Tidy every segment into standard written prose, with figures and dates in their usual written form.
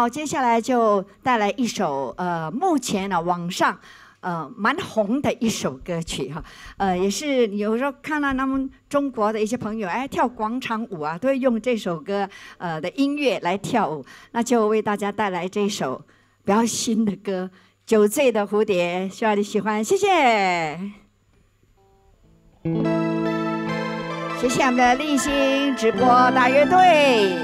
好，接下来就带来一首目前呢网上蛮红的一首歌曲哈，也是有时候看到他们中国的一些朋友跳广场舞啊，都会用这首歌的音乐来跳舞，那就为大家带来这首比较新的歌《酒醉的蝴蝶》，希望你喜欢，谢谢。谢谢我们的立新直播大乐队。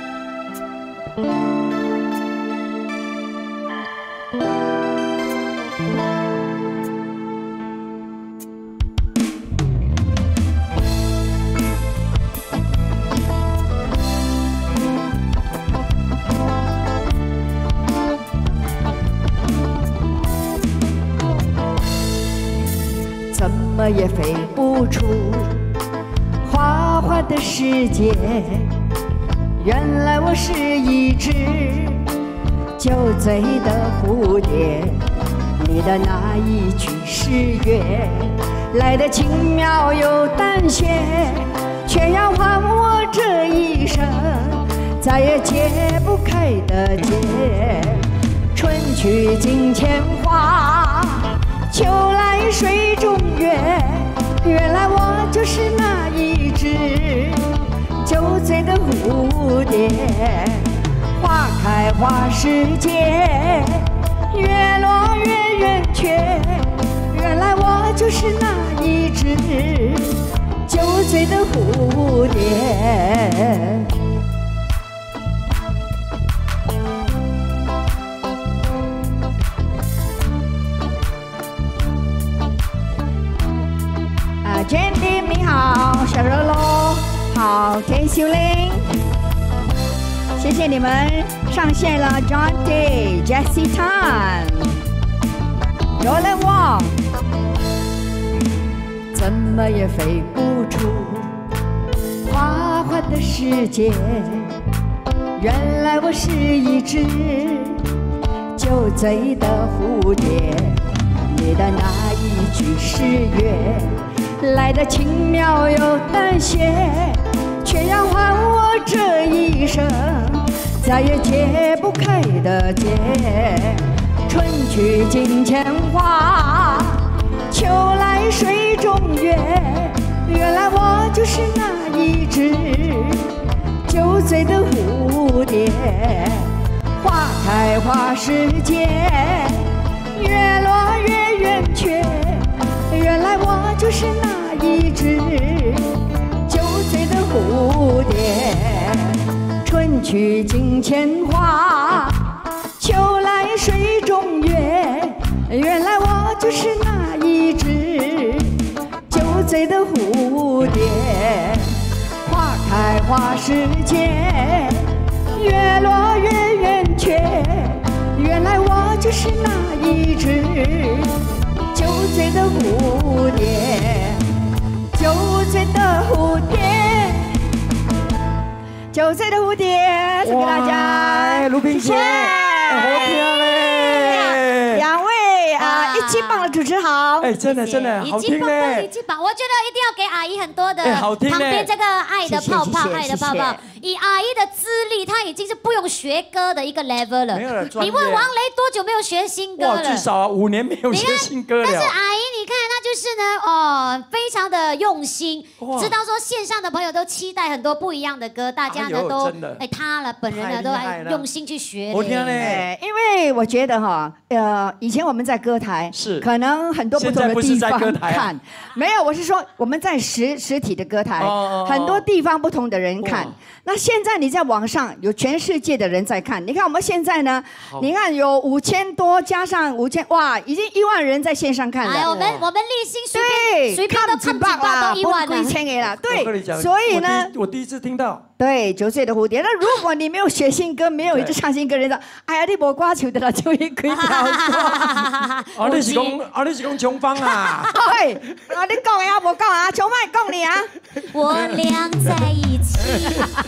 怎么也飞不出花花的世界，原来我是一只酒醉的蝴蝶。你的那一句誓约来得轻描又淡写，却要还我这一生再也解不开的结。春去镜前花，秋来水中月，原来我就是那一只酒醉的蝴蝶。花开花时节，月落月圆缺，原来我就是那一只酒醉的蝴蝶。 Jenny 你好，小柔柔好 ，K 秀玲，谢谢你们上线了 ，John Day、Jessie Tan、Roland Wong， 怎么也飞不出花花的世界，原来我是一只酒醉的蝴蝶。你的那一句誓约来得轻描又淡写，却要还我这一生再也解不开的结。春去镜前花，秋来水中月，原来我就是那一只酒醉的蝴蝶。花开花时节，月落月圆缺，原来我就是那一只酒醉的蝴蝶。春去镜前花，秋来水中月，原来我就是那一只酒醉的蝴蝶。花开花时节，月落月圆缺，原来我就是那一只酒醉的蝴蝶。酒醉的蝴蝶， 酒醉的蝴蝶，送给大家， 卢萍姐，好漂亮！ 两位一级棒的主持好， 真的好听嘞！ 一级棒，我觉得一定要给阿姨很多的好听旁边这个爱的泡泡，爱的泡泡。以阿姨的资历，她已经是不用学歌的一个 level 了。 没有了， 你问王雷多久没有学新歌了？ 至少5年没有学新歌了。 但是阿姨，你看她就是呢，非常的用心，知道说线上的朋友都期待很多不一样的歌，大家呢都她了本人呢都用心去学。 我天嘞！ 因为我觉得以前我们在歌台是可能很多不同的地方看，没有，我是说我们在实体的歌台，很多地方不同的人看。那现在你在网上有全世界的人在看，你看我们现在呢，你看有5000多加上5000，哇，已经1万人在线上看了。 哎，我们立新随便都看几把都1万了， 不1000个了。对，所以呢， 我第一次听到。 对，酒醉的蝴蝶。那如果你没有学新歌，没有一直唱新歌，人家哎呀，你无歌唱的啦，就一鬼条歌。 你是讲琼芳啊？ 对，你讲呀，无讲啊，琼芳讲你啊。 我俩在一起，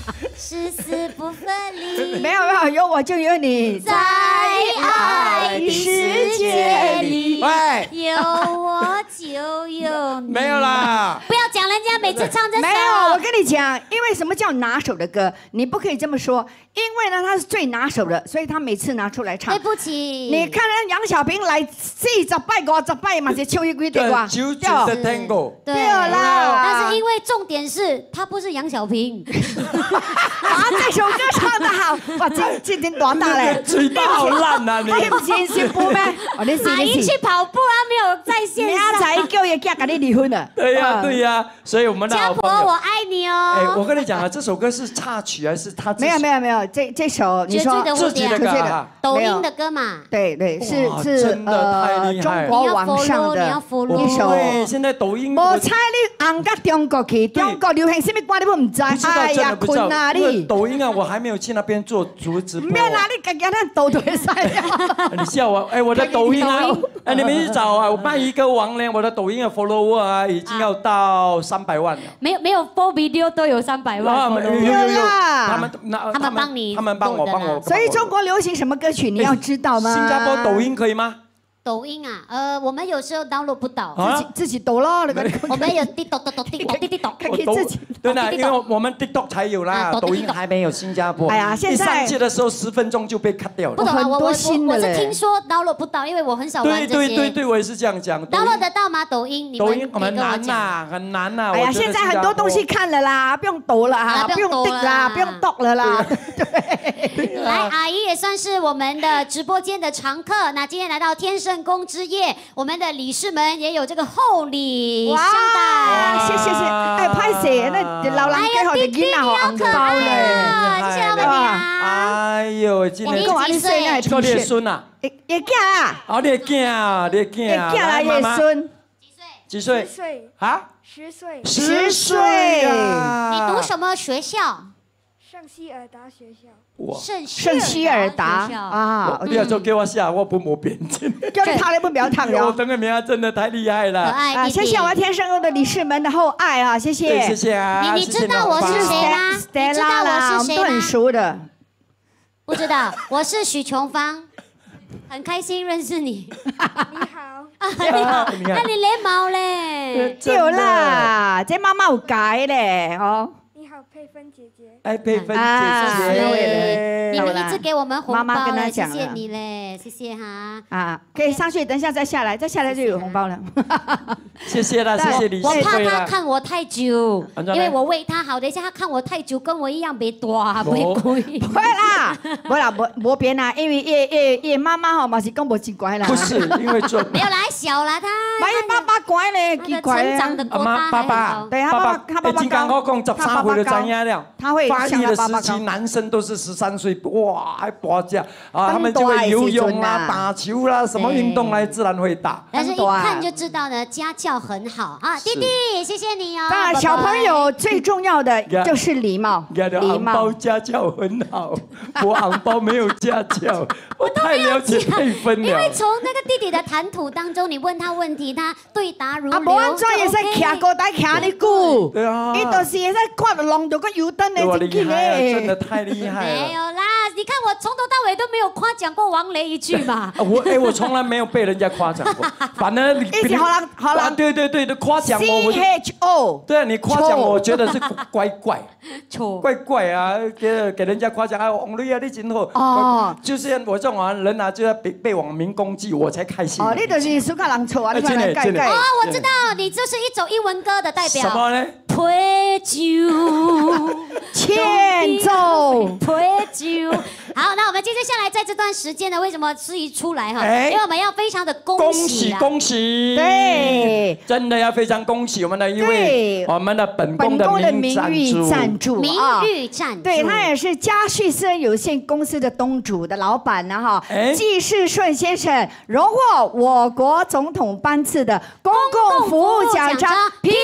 是死不分离。 没有没有，有我就有你， 在爱的世界里， 喂， 有我就有你。 没有啦， 不要讲人家每次唱这首。 没有，我跟你讲，因为什么叫拿手的歌？你不可以这么说，因为呢，他是最拿手的，所以他每次拿出来唱。 对不起， 你看人杨小平来40摆50摆嘛，是唱一几对吧？ 九九的 Tango。 对啦， 但是因为重点是他不是杨小平。 啊，这首歌唱得好，哇，这点多大嘞？ 嘴巴好烂呐你！ 你不是新妇咩？哦，你是阿姨去跑步啊，没有在线明上。 仔叫伊囝跟你离婚了。 对呀对呀，所以我们的家婆， 好朋友我爱你哦。 哎，我跟你讲啊，这首歌是插曲还是他自己？ 没有，这首你说自己的歌啊， 抖音的歌嘛。 对， 哇是真的太厉害了中国网上的一首。 对，现在抖音。 我猜你红到中国去，中国流行什么歌你都唔知。哎呀，困啊你！ 抖音啊，我还没有去那边做直播。 没有哪里敢给他抖对赛你笑我？哎，我的抖音啊，哎，你们去找啊！我办一个王呢，我的抖音的 follower 啊，已经要到300万了。 没有 full video 都有300万。 有，他们帮你， 他们帮我。 所以中国流行什么歌曲你要知道吗？ 新加坡抖音可以吗？ 抖音啊，我们有时候 download 不到， 自己抖咯，那个。 我们有滴抖， 可以自己。 对的，因为我们 TikTok 才有啦，抖音还没有新加坡。 哎呀，现在上街的时候10分钟就被 cut 掉了。 不懂啊，我是听说 download 不到，因为我很少玩这些。 对，我也是这样讲。 download 得到吗？抖音？ 抖音很难呐，很难呐。 哎呀，现在很多东西看了啦，不用抖了哈，不用滴啦，不用动了啦。对。 来，阿姨也算是我们的直播间的常客。那今天来到天圣宫之夜，我们的理事们也有这个厚礼相待。 谢谢。哎，拍谁？那老人家好的囡仔好红包嘞， 谢谢老板娘。 哎呦，今天几岁？ 这个你的孙啊？ 也囝啊？ 哦，你的囝啊，你的囝啊。 囝来也孙。 几岁？ 10岁啊 ？10岁。 10岁啊！ 你读什么学校？ 圣希尔达学校。 圣希尔达啊！ 你要做给我下，我不摸边睛。 叫你他来不要烫了。 我等个名真的太厉害了。 啊， 谢谢我们天圣宫的理事们的厚爱啊，谢谢。 谢谢啊。 你知道我是谁吗？你知道我是谁吗？ 我们都很熟的。 不知道，我是许琼芳，很开心认识你。 你好。 你好，那你礼貌嘞？ 有啦，这妈妈有改嘞，哦。 你好，佩芬姐姐。 哎，佩芬姐姐， 你们一直给我们红包， 妈妈跟她讲谢谢你嘞，谢谢哈。 啊，可以上去，等一下再下来，再下来就有红包了。 谢谢啦，谢谢你。 我怕他看我太久，因为我为他好，等一下他看我太久，跟我一样没多，没贵。 不会啦，不啦，没变啦，因为叶妈妈吼嘛是讲无真乖啦。 不是，因为做没有啦，小了他。 万一爸爸乖嘞，奇怪嘞。 爸爸， 对，他爸爸金刚我讲13岁就知影了。 他会发育的时期，男生都是13岁，哇，还打架啊，他们就会游泳啦、打球啦，什么运动来自然会打。 但是一看就知道呢，家教很好啊，弟弟，谢谢你哦。 当然，小朋友最重要的就是礼貌。 礼貌家教很好，我红包没有家教，我太了解佩芬了。 因为从那个弟弟的谈吐当中，你问他问题，他对答如流。 无安怎会使徛高台徛你久？ 对啊， 伊就是会使看到弄到个油灯的， 真厉害，真的太厉害了。 没有啦，你看我从头到尾都没有夸奖过王雷一句嘛。 我从来没有被人家夸奖过，反正你好了， 对，都夸奖我。 CHO。 对啊，你夸奖我觉得是怪怪啊，给人家夸奖啊，王雷啊，你真好。哦。就是我这种人啊，就要被网民攻击，我才开心。 哦，你就是苏格兰错啊，你看来盖。 哦，我知道，你就是一首英文歌的代表。 什么呢？ 陪酒， 欠揍， 陪酒。好，那我们接着下来，在这段时间呢，为什么司仪出来哈？因为我们要非常的恭喜， 对， 真的要非常恭喜我们的一位我们的本宫的名誉赞助， 对，他也是嘉旭私人有限公司的东主的老板呢哈，季世顺先生荣获我国总统颁赐的公共服务奖章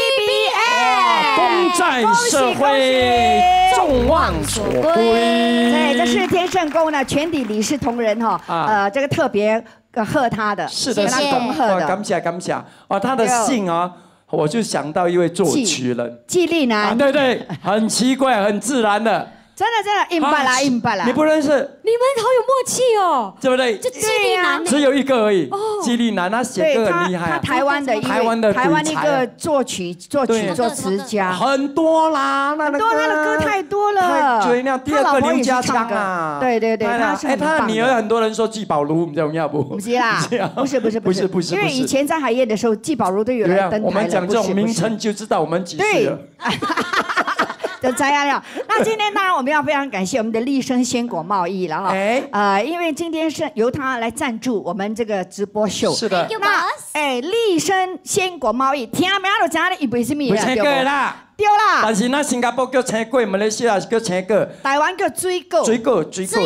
PBS， 功在社会，众望所归。 对，这是天圣宫呢全体理事同仁哈，这个特别贺他的， 是的， 给他恭贺的， 感谢哦，他的姓啊。我就想到一位作曲人， 纪丽男， 对，很奇怪，很自然的， 真的，硬巴啦，硬巴啦。 你不认识？ 你们好有默契哦， 对不对？ 就纪立南， 只有一个而已。纪立南他写歌很厉害， 他台湾的一个作曲作词家， 很多啦， 很多他的歌太多了。 对，那第二个刘家昌啊， 对， 他的女儿很多人说季宝如，你知道不？ 不是啦，不是，因为以前在海燕的时候，季宝如都有来登台了。 我们讲这种名称就知道我们几岁了。 就这样了。那今天当然我们要非常感谢我们的立生鲜果贸易了哈。因为今天是由他来赞助我们这个直播秀。 是的。 那立生鲜果贸易，听名就知道伊为什么啦？ 青果啦。 对啦。 但是咱新加坡叫青果，马来西亚是叫青果。 台湾叫水果。水果，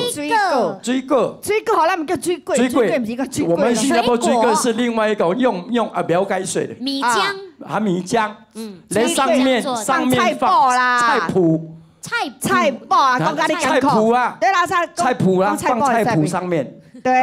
好，咱们叫水果。 我们新加坡水果是另外一个用苗改水的。 米浆。 米浆。连上面放菜脯啊，讲咖喱菜脯啊， 对啦， 菜脯啊，放菜脯上面。 对，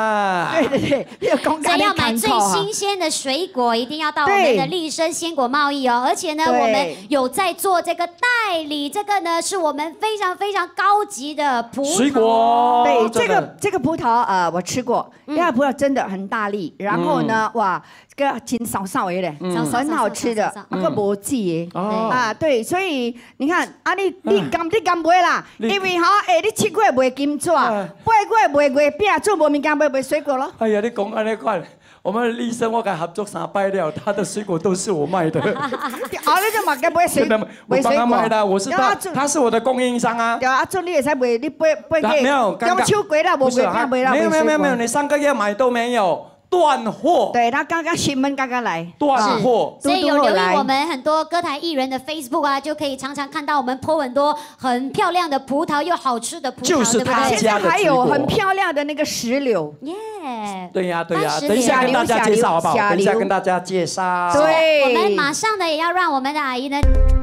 所以要买最新鲜的水果，一定要到我们的立生鲜果贸易哦。而且呢，我们有在做这个代理，这个呢是我们非常非常高级的葡萄水果。 对，这个葡萄我吃过，这个葡萄真的很大粒，然后呢，哇，这个金少少的嘞，很好吃的，那个无籽啊，对，所以你看啊，你敢买啦？因为哈，你7月卖金纸，8月卖月饼，做无物件卖水果咯。 哎呀，你讲安尼款，我们立生我跟他合作3摆了，他的水果都是我卖的。 你就嘛该买水果， 我帮他卖的，我是他是我的供应商啊。 对啊，做你也才卖，你8 没有， 中秋过了，无月饼卖了。 没有，你3个月买都没有。断货， 对他刚刚新闻刚刚来断货， 所以有留意我们很多歌坛艺人的 Facebook 啊，就可以常常看到我们 po 很多很漂亮的葡萄又好吃的葡萄， 就是他家的。 现在还有很漂亮的那个石榴， 耶！ 对呀，等一下跟大家介绍好不好？等一下跟大家介绍。 对， 我们马上呢也要让我们的阿姨呢。